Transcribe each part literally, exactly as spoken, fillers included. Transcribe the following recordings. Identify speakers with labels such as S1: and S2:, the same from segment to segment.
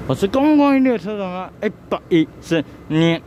S1: 我是公共列车长啊，一百一十年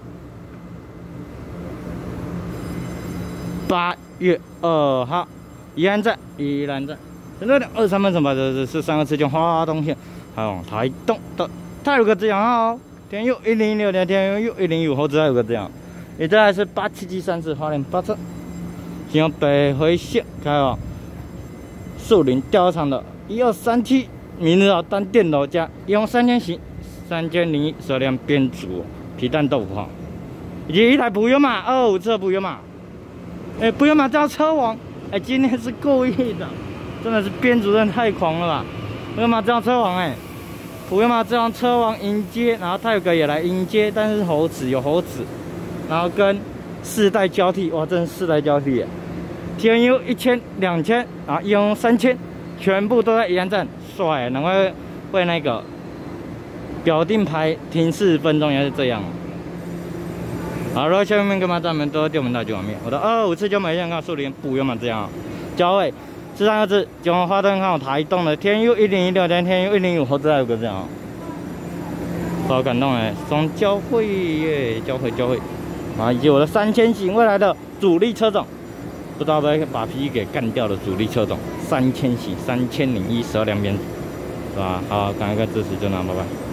S1: 八月二号，宜兰站，宜兰站，六点二三分乘八的是三个次线花东线，还有台东的泰鲁阁之洋号，天 U 一零一六，天 U 一零一五，后置还有个这样，也再来是八七七三四花莲巴车，经由北回线开往树林钓场的一二三七，明日号单电楼加一用三千型三千零一十二辆编组皮蛋豆腐号，以及一台普悠玛二五次普悠玛。 哎、欸，普悠玛这辆车王，哎、欸，今天是故意的，真的是编主任太狂了吧！普悠玛这辆车王、欸，哎，普悠玛这辆车王迎接，然后泰鲁阁也来迎接，但是猴子有猴子，然后跟世代交替，哇，真是世代交替耶 ！T N U 一千、两千，然后 E O 三千，全部都在宜兰站，帅，难怪会那个表定牌停四十分钟，原来是这样。 好，如果下面干嘛站门都电门大九网面，我的二五次九美线看树林普悠玛这样，交汇这三个字，九号花灯看我台东的天 U 一零一六，天天 U 一零一五后置还有个这样，好感动哎，双交汇耶，交汇交汇，啊，以及我的三千型未来的主力车种，不知道会不会把 P E 给干掉的主力车种，三千型三千零一十二辆编组，是吧？好，感谢各位支持，就那，拜拜。